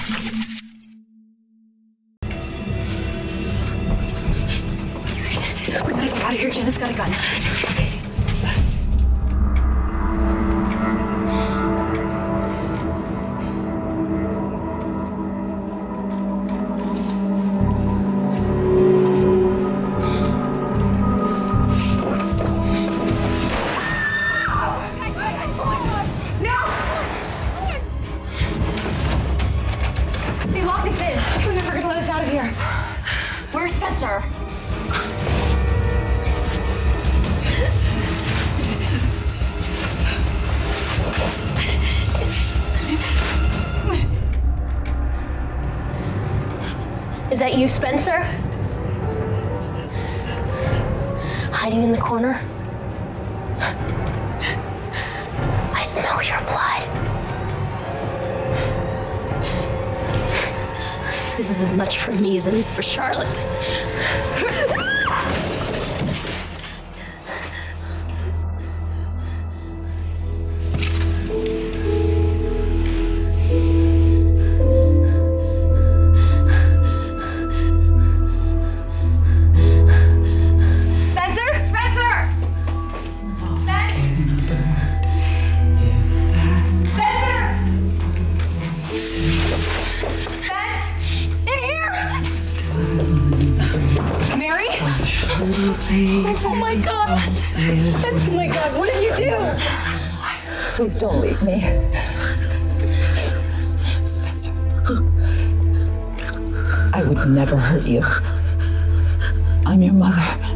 We gotta get out of here. Janet's got a gun. They locked us in. They were never gonna let us out of here. Where's Spencer? Is that you, Spencer? Hiding in the corner? I smell your blood. This is as much for me as it is for Charlotte. Spence, oh my God. Spence, oh my God, what did you do? Please don't leave me. Spencer. I would never hurt you. I'm your mother.